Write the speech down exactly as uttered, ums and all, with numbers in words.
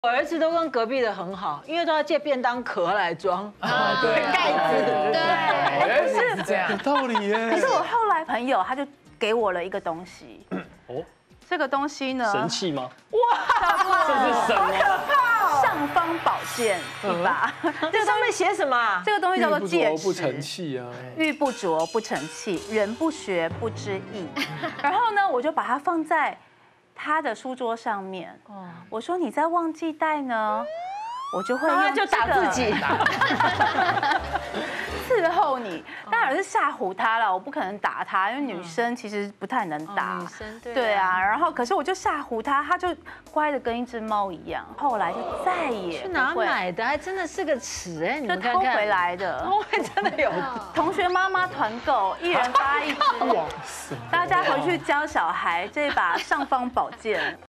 我儿子都跟隔壁的很好，因为都要借便当壳来装啊，对， 盖子， 对，是这样， 有道理耶。 可是我后来朋友他就给我了一个东西， 哦， 这个东西呢， 神器吗？哇，这是什么？ 尚方宝剑一把， 这上面写什么啊？ 这个东西叫做戒尺， 不成器啊， 玉不琢不成器，人不学不知义。然后呢，我就把它放在他的书桌上面。我说你再忘记带呢，我就会用就打自己。 伺候你，当然是吓唬他了。我不可能打他，因为女生其实不太能打。 女生对。 对啊，然后可是我就吓唬他，他就乖的跟一只猫一样。后来就再也去哪买的？还真的是个尺哎，你就们看看。 偷回来的。 偷回真的有。 同学妈妈团购，一人发一支。哇塞！大家回去教小孩这把尚方宝剑。